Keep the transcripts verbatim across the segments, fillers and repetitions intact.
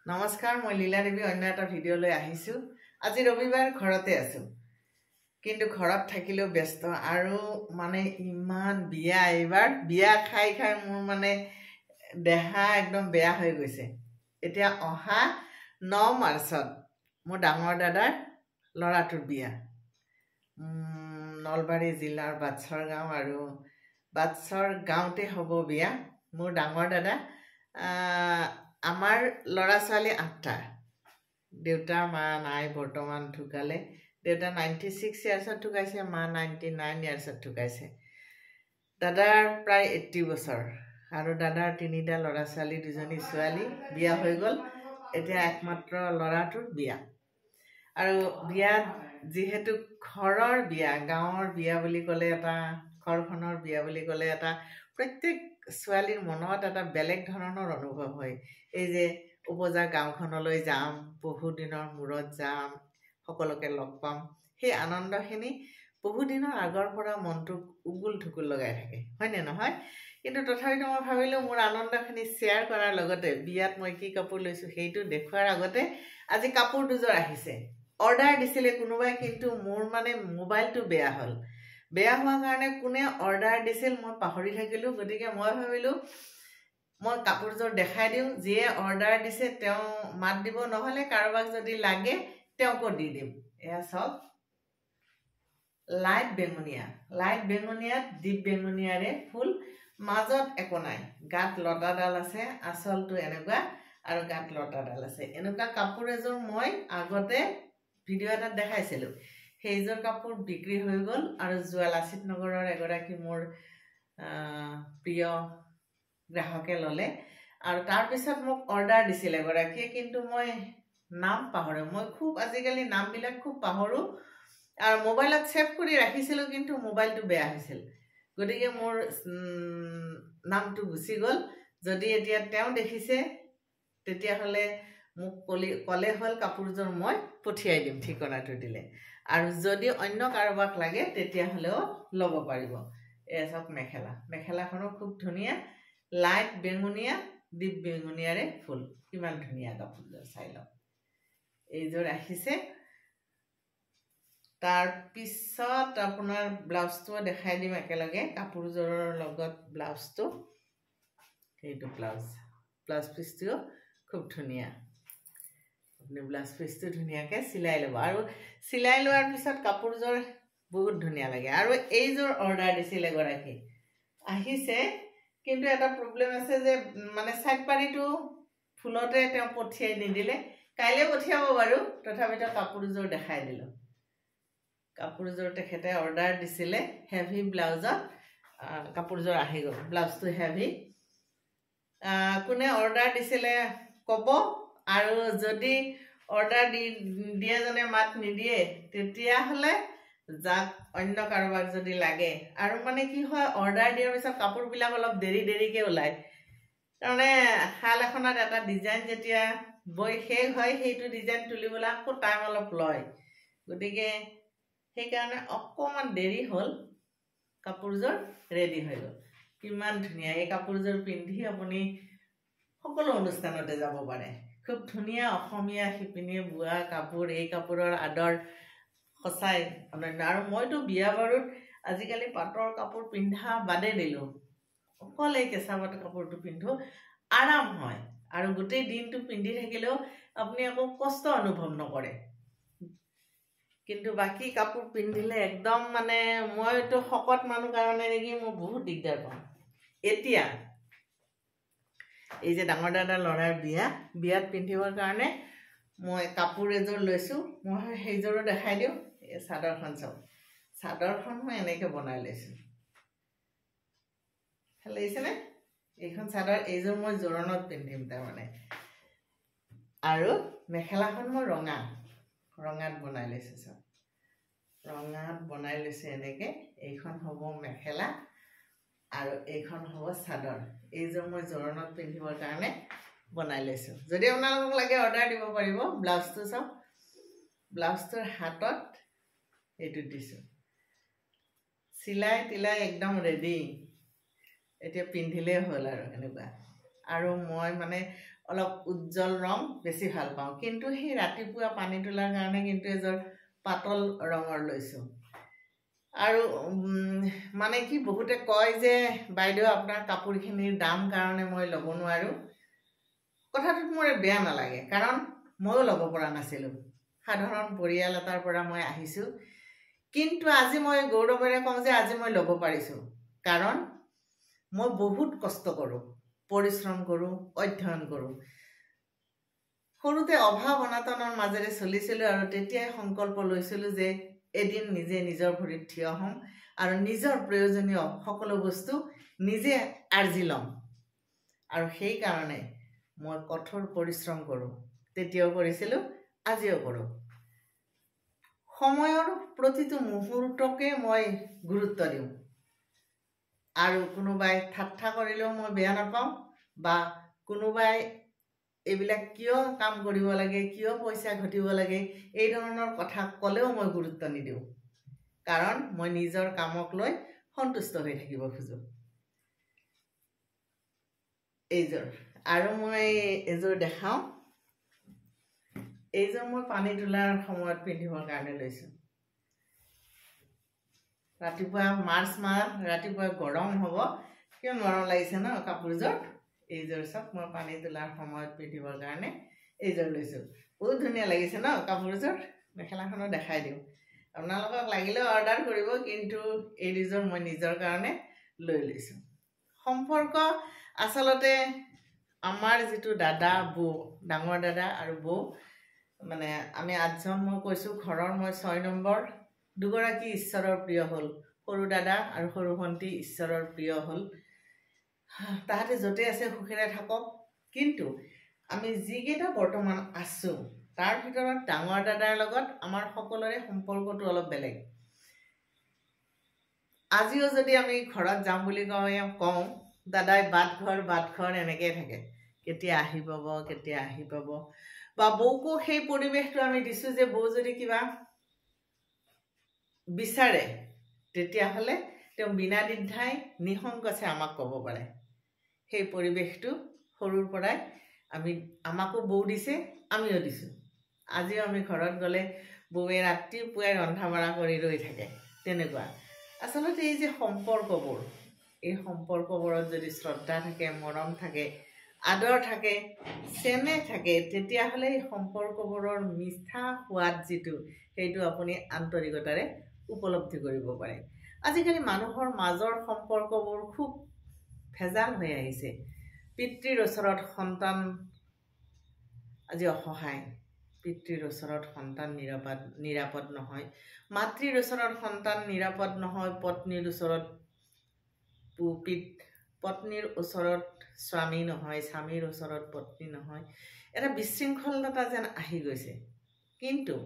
নমস্কাৰ মই লীলা দেৱী অন্য এটা ভিডিঅ' লৈ আহিছো। আজি ৰবিবাৰ ঘৰতে আছো, কিন্তু ঘৰত থাকিলেও ব্যস্ত আৰু মানে ইমান বিয়া এইবাৰ বিয়া খাই খাই মোৰ মানে দেহা একদম বেয়া হৈ গৈছে। এতিয়া অহা ন মাৰ্চত মোৰ ডাঙৰ দাদাৰ ল'ৰাটোৰ বিয়া, নলবাৰী জিলাৰ বাটছৰ গাঁও আৰু বাটছৰ গাঁৱতে হ'ব বিয়া। মোৰ ডাঙৰ দাদা আমাৰ ল'ৰা ছোৱালী আঠটা, দেউতা মা নাই, বৰ্তমান ঢুকালে। দেউতা নাইণ্টি ছিক্স ইয়াৰ্ছত ঢুকাইছে, মা নাইণ্টি নাইন ইয়াৰ্ছত ঢুকাইছে। দাদাৰ প্ৰায় এইট্টি বছৰ আৰু দাদাৰ তিনিটা ল'ৰা ছোৱালী, দুজনী ছোৱালী বিয়া হৈ গ'ল। এতিয়া একমাত্ৰ ল'ৰাটোৰ বিয়া। আৰু বিয়াত যিহেতু ঘৰৰ বিয়া, গাঁৱৰ বিয়া বুলি ক'লে এটা, ঘৰখনৰ বিয়া বুলি ক'লে এটা, প্ৰত্যেক ছোৱালীৰ মনত এটা বেলেগ ধৰণৰ অনুভৱ হয়। এই যে উপজা গাঁওখনলৈ যাম, বহুদিনৰ মূৰত যাম, সকলোকে লগ পাম, সেই আনন্দখিনি বহুদিনৰ আগৰ পৰা মনটো উগুল ঢুকুল লগাই থাকে, হয়নে নহয়? কিন্তু তথাপিতো মই ভাবিলোঁ মোৰ আনন্দখিনি শ্বেয়াৰ কৰাৰ লগতে বিয়াত মই কি কাপোৰ লৈছোঁ সেইটো দেখুৱাৰ আগতে আজি কাপোৰ দুযোৰ আহিছে। অৰ্ডাৰ দিছিলে কোনোবাই, কিন্তু মোৰ মানে মোবাইলটো বেয়া হ'ল। বেয়া হোৱাৰ কাৰণে কোনে অৰ্ডাৰ দিছিল মই পাহৰি থাকিলোঁ। গতিকে মই ভাবিলোঁ মই কাপোৰযোৰ দেখাই দিওঁ, যিয়ে অৰ্ডাৰ দিছে তেওঁ মাত দিব, নহ'লে কাৰোবাক যদি লাগে তেওঁকো দি দিম। এয়া চাওক, লাইট বেঙুনীয়া, লাইট বেঙুনীয়াত দীপ বেঙুনীয়াৰে ফুল, মাজত একো নাই, গাত লতাডাল আছে, আচলটো এনেকুৱা আৰু গাত লতাডাল আছে। এনেকুৱা কাপোৰ এযোৰ মই আগতে ভিডিঅ' এটাত দেখাইছিলোঁ। সেইযোৰ কাপোৰ বিক্ৰী হৈ গ'ল আৰু যোৱা লাচিত নগৰৰ এগৰাকী মোৰ প্ৰিয় গ্ৰাহকে ল'লে। আৰু তাৰপিছত মোক অৰ্ডাৰ দিছিলে এগৰাকীয়ে, কিন্তু মই নাম পাহৰোঁ। মই খুব আজিকালি নামবিলাক খুব পাহৰোঁ আৰু মোবাইলত ছেভ কৰি ৰাখিছিলোঁ, কিন্তু মোবাইলটো বেয়া হৈছিল। গতিকে মোৰ নামটো গুচি গ'ল। যদি এতিয়া তেওঁ দেখিছে তেতিয়াহ'লে মোক ক'লে ক'লে হ'ল, কাপোৰযোৰ মই পঠিয়াই দিম ঠিকনাটো দিলে। আৰু যদি অন্য কাৰোবাক লাগে তেতিয়াহ'লেও ল'ব পাৰিব। এয়া চাওক মেখেলা, মেখেলাখনো খুব ধুনীয়া, লাইট বেঙুনীয়া দীপ বেঙুনীয়াৰে ফুল, কিমান ধুনীয়া কাপোৰযোৰ চাই লওক। এইযোৰ আহিছে। তাৰপিছত আপোনাৰ ব্লাউজটোও দেখাই দিম একেলগে, কাপোৰযোৰৰ লগত ব্লাউজটো, সেইটো ব্লাউজ, ব্লাউজ পিচটোও খুব ধুনীয়া। আপুনি ব্লাউজ পিচটো ধুনীয়াকৈ চিলাই ল'ব, আৰু চিলাই লোৱাৰ পিছত কাপোৰযোৰ বহুত ধুনীয়া লাগে। আৰু এইযোৰ অৰ্ডাৰ দিছিল এগৰাকী, আহিছে, কিন্তু এটা প্ৰব্লেম আছে যে মানে চাইড পাৰিটো ফুলতে তেওঁ পঠিয়াই নিদিলে। কাইলৈ পঠিয়াব বাৰু, তথাপিতো কাপোৰযোৰ দেখাই দিলোঁ। কাপোৰযোৰ তেখেতে অৰ্ডাৰ দিছিলে হেভি ব্লাউজত, কাপোৰযোৰ আহি গ'ল। ব্লাউজটো হেভি। কোনে অৰ্ডাৰ দিছিলে ক'ব, আৰু যদি অৰ্ডাৰ দি দিয়াজনে মাত নিদিয়ে তেতিয়াহ'লে যাক অন্য কাৰোবাক যদি লাগে। আৰু মানে কি হয়, অৰ্ডাৰ দিয়াৰ পিছত কাপোৰবিলাক অলপ দেৰি দেৰিকৈ ওলায়। তাৰমানে শাল এখনত এটা ডিজাইন যেতিয়া বৈ শেষ হয়, সেইটো ডিজাইন তুলিবলৈ আকৌ টাইম অলপ লয়। গতিকে সেইকাৰণে অকণমান দেৰি হ'ল, কাপোৰযোৰ ৰেডি হৈ গ'ল। কিমান ধুনীয়া! এই কাপোৰযোৰ পিন্ধি আপুনি সকলো অনুষ্ঠানতে যাব পাৰে। খুব ধুনীয়া অসমীয়া শিপিনীয়ে বোৱা কাপোৰ, এই কাপোৰৰ আদৰ সঁচাই অনন্য। আৰু মইতো বিয়া বাৰুত আজিকালি পাটৰ কাপোৰ পিন্ধা বাদে দিলোঁ, অকল এই কেঁচা পাটৰ কাপোৰটো পিন্ধোঁ, আৰাম হয় আৰু গোটেই দিনটো পিন্ধি থাকিলেও আপুনি একো কষ্ট অনুভৱ নকৰে। কিন্তু বাকী কাপোৰ পিন্ধিলে একদম মানে, মইতো শকত মানুহ কাৰণে নেকি মই বহুত দিগদাৰ পাওঁ। এতিয়া এই যে ডাঙৰ দাদাৰ ল'ৰাৰ বিয়া, বিয়াত পিন্ধিবৰ কাৰণে মই কাপোৰ এযোৰ লৈছোঁ। মই সেইযোৰো দেখাই দিওঁ। এই চাদৰখন চাওক, চাদৰখন মই এনেকৈ বনাই লৈছোঁ, ভাল লাগিছেনে? এইখন চাদৰ, এইযোৰ মই জোৰণত পিন্ধিম তাৰমানে। আৰু মেখেলাখন মই ৰঙা, ৰঙাত বনাই লৈছোঁ চাওক, ৰঙাত বনাই লৈছোঁ এনেকৈ। এইখন হ'ব মেখেলা আৰু এইখন হ'ব চাদৰ। এইযোৰ মই জোৰণত পিন্ধিবৰ কাৰণে বনাই লৈছোঁ। যদি আপোনালোকক লাগে অৰ্ডাৰ দিব পাৰিব। ব্লাউজটো চাওক, ব্লাউজটোৰ হাতত এইটো দিছোঁ, চিলাই তিলাই একদম ৰেডি। এতিয়া পিন্ধিলেই হ'ল আৰু এনেকুৱা। আৰু মই মানে অলপ উজ্জ্বল ৰং বেছি ভাল পাওঁ কিন্তু সেই ৰাতিপুৱা পানী তোলাৰ কাৰণে কিন্তু এযোৰ পাতল ৰঙৰ লৈছোঁ আৰু মানে কি বহুতে কয় যে বাইদেউ আপোনাৰ কাপোৰখিনিৰ দাম কাৰণে মই ল'ব নোৱাৰোঁ কথাটোত মোৰ বেয়া নালাগে কাৰণ ময়ো ল'ব পৰা নাছিলোঁ সাধাৰণ পৰিয়াল এটাৰ পৰা মই আহিছোঁ কিন্তু আজি মই গৌৰৱেৰে কওঁ যে আজি মই ল'ব পাৰিছোঁ কাৰণ মই বহুত কষ্ট কৰোঁ পৰিশ্ৰম কৰোঁ অধ্যয়ন কৰোঁ সৰুতে অভাৱ অনাটনৰ মাজেৰে চলিছিলোঁ আৰু তেতিয়াই সংকল্প লৈছিলোঁ যে এদিন নিজে নিজৰ ভৰিত থিয় হ'ম আৰু নিজৰ প্ৰয়োজনীয় সকলো বস্তু নিজে আৰ্জি ল'ম আৰু সেইকাৰণে মই কঠোৰ পৰিশ্ৰম কৰোঁ তেতিয়াও কৰিছিলোঁ আজিও কৰোঁ সময়ৰ প্ৰতিটো মুহূৰ্তকে মই গুৰুত্ব দিওঁ আৰু কোনোবাই ঠাট্টা কৰিলেও মই বেয়া নাপাওঁ বা কোনোবাই এইবিলাক কিয় কাম কৰিব লাগে কিয় পইচা ঘটিব লাগে এই ধৰণৰ কথা ক'লেও মই গুৰুত্ব নিদিওঁ কাৰণ মই নিজৰ কামক লৈ সন্তুষ্ট হৈ থাকিব খোজোঁ এইযোৰ আৰু মই এযোৰ দেখাওঁ এইযোৰ মই পানী তোলাৰ সময়ত পিন্ধিবৰ কাৰণে লৈছোঁ ৰাতিপুৱা মাৰ্চ মাহ ৰাতিপুৱা গৰম হ'ব কিয় নৰম লাগিছে ন কাপোৰযোৰ এইযোৰ চাওক মই পানী তোলাৰ সময়ত পিন্ধিবৰ কাৰণে এইযোৰ লৈছোঁ বহুত ধুনীয়া লাগিছে ন কাপোৰযোৰ মেখেলাখনো দেখাই দিওঁ আপোনালোকক লাগিলেও অৰ্ডাৰ কৰিব কিন্তু এই দুযোৰ মই নিজৰ কাৰণে লৈ লৈছোঁ সম্পৰ্ক আচলতে আমাৰ যিটো দাদা বৌ ডাঙৰ দাদা আৰু বৌ মানে আমি আঠজন মই কৈছোঁ ঘৰৰ মই ছয় নম্বৰ দুগৰাকী ঈশ্বৰৰ প্ৰিয় হ'ল সৰু দাদা আৰু সৰু ভণ্টি ঈশ্বৰৰ প্ৰিয় হ'ল তাহাঁতে য'তে আছে সুখেৰে থাকক কিন্তু আমি যিকেইটা বৰ্তমান আছোঁ তাৰ ভিতৰত ডাঙৰ দাদাৰ লগত আমাৰ সকলোৰে সম্পৰ্কটো অলপ বেলেগ আজিও যদি আমি ঘৰত যাম বুলি কওঁ কওঁ দাদাই বাট ঘৰ বাট ঘৰ এনেকৈ থাকে কেতিয়া আহি পাব কেতিয়া আহি পাব বা বৌকো সেই পৰিৱেশটো আমি দিছোঁ যে বৌ যদি কিবা বিচাৰে তেতিয়াহ'লে তেওঁ বিনা দ্বিধাই নিসংকোচে আমাক ক'ব পাৰে সেই পৰিৱেশটো সৰুৰ পৰাই আমি আমাকো বৌ দিছে আমিও দিছোঁ আজিও আমি ঘৰত গ'লে বৌৱে ৰাতিপুৱাই ৰন্ধা বঢ়া কৰি ৰৈ থাকে তেনেকুৱা আচলতে এই যে সম্পৰ্কবোৰ এই সম্পৰ্কবোৰত যদি শ্ৰদ্ধা থাকে মৰম থাকে আদৰ থাকে চেনেহ থাকে তেতিয়াহ'লে এই সম্পৰ্কবোৰৰ মিঠা সোৱাদ যিটো সেইটো আপুনি আন্তৰিকতাৰে উপলব্ধি কৰিব পাৰে আজিকালি মানুহৰ মাজৰ সম্পৰ্কবোৰ খুব ভেজাল হৈ আহিছে পিতৃৰ ওচৰত সন্তান আজি অসহায় পিতৃৰ ওচৰত সন্তান নিৰাপদ নিৰাপদ নহয় মাতৃৰ ওচৰত সন্তান নিৰাপদ নহয় পত্নীৰ ওচৰত পিত পত্নীৰ ওচৰত স্বামী নহয় স্বামীৰ ওচৰত পত্নী নহয় এটা বিশৃংখলতা যেন আহি গৈছে কিন্তু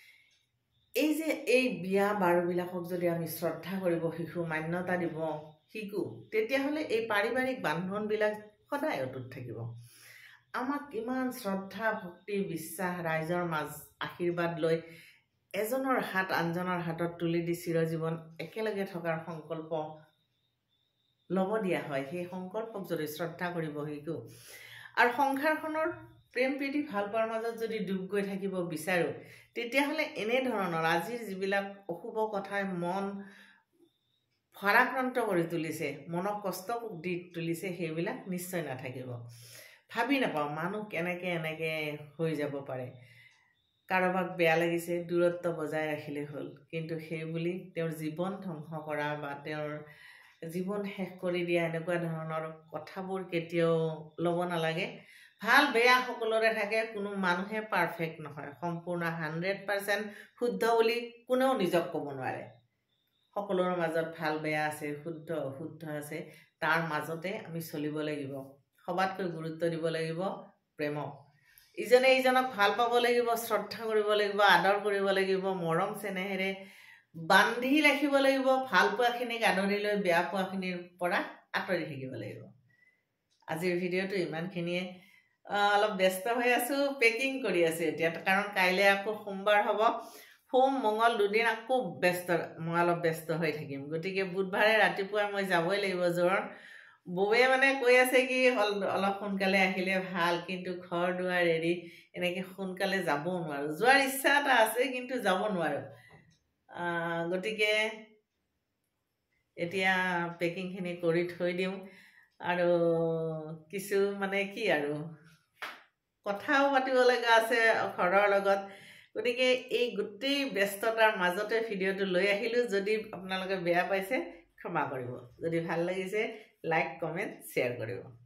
এই যে এই বিয়া বাৰুবিলাকক যদি আমি শ্ৰদ্ধা কৰিব শিকোঁ মান্যতা দিব শিকোঁ তেতিয়াহ'লে এই পাৰিবাৰিক বান্ধনবিলাক সদায় অটুট থাকিব আমাক কিমান শ্ৰদ্ধা ভক্তি বিশ্বাস ৰাইজৰ মাজ আশীৰ্বাদ লৈ এজনৰ হাত আনজনৰ হাতত তুলি দি চিৰজীৱন একেলগে থকাৰ সংকল্প ল'ব দিয়া হয় সেই সংকল্পক যদি শ্ৰদ্ধা কৰিব শিকোঁ আৰু সংসাৰখনৰ প্ৰেম প্ৰীতি ভাল পোৱাৰ মাজত যদি ডুব গৈ থাকিব বিচাৰোঁ তেতিয়াহ'লে এনেধৰণৰ আজিৰ যিবিলাক অশুভ কথাই মন ভাৰাক্ৰান্ত কৰি তুলিছে মনক কষ্ট দি তুলিছে সেইবিলাক নিশ্চয় নাথাকিব ভাবি নাপাওঁ মানুহ কেনেকৈ এনেকৈ হৈ যাব পাৰে কাৰোবাক বেয়া লাগিছে দূৰত্ব বজাই ৰাখিলে হ'ল কিন্তু সেই বুলি তেওঁৰ জীৱন ধ্বংস কৰা বা তেওঁৰ জীৱন শেষ কৰি দিয়া এনেকুৱা ধৰণৰ কথাবোৰ কেতিয়াও ল'ব নালাগে ভাল বেয়া সকলোৰে থাকে কোনো মানুহে পাৰফেক্ট নহয় সম্পূৰ্ণ হাণ্ড্ৰেড পাৰ্চেণ্ট শুদ্ধ বুলি কোনেও নিজক ক'ব নোৱাৰে সকলোৰে মাজত ভাল বেয়া আছে শুদ্ধ অশুদ্ধ আছে তাৰ মাজতে আমি চলিব লাগিব সবাতকৈ গুৰুত্ব দিব লাগিব প্ৰেমক ইজনে ইজনক ভাল পাব লাগিব শ্ৰদ্ধা কৰিব লাগিব আদৰ কৰিব লাগিব মৰম চেনেহেৰে বান্ধি ৰাখিব লাগিব ভাল পোৱাখিনিক আদৰি লৈ বেয়া পোৱাখিনিৰ পৰা আঁতৰি থাকিব লাগিব আজিৰ ভিডিঅ'টো ইমানখিনিয়ে অলপ ব্যস্ত হৈ আছোঁ পেকিং কৰি আছোঁ এতিয়া কাৰণ কাইলৈ আকৌ সোমবাৰ হ'ব সোম মঙল দুদিন আকৌ ব্যস্ত মই অলপ ব্যস্ত হৈ থাকিম গতিকে বুধবাৰে ৰাতিপুৱা মই যাবই লাগিব জোৰত বৌৱে মানে কৈ আছে কি অলপ সোনকালে আহিলে ভাল, কিন্তু ঘৰ দুৱাৰ এৰি এনেকৈ সোনকালে যাবও নোৱাৰোঁ। যোৱাৰ ইচ্ছা এটা আছে কিন্তু যাব নোৱাৰোঁ। গতিকে এতিয়া পেকিংখিনি কৰি থৈ দিওঁ। আৰু কিছু মানে কি আৰু কথাও পাতিব লগা আছে ঘৰৰ লগত। গতিকে এই গোটেই ব্যস্ততাৰ মাজতে ভিডিঅ'টো লৈ আহিলোঁ। যদি আপোনালোকে বেয়া পাইছে ক্ষমা কৰিব, যদি ভাল লাগিছে লাইক কমেণ্ট শ্বেয়াৰ কৰিব।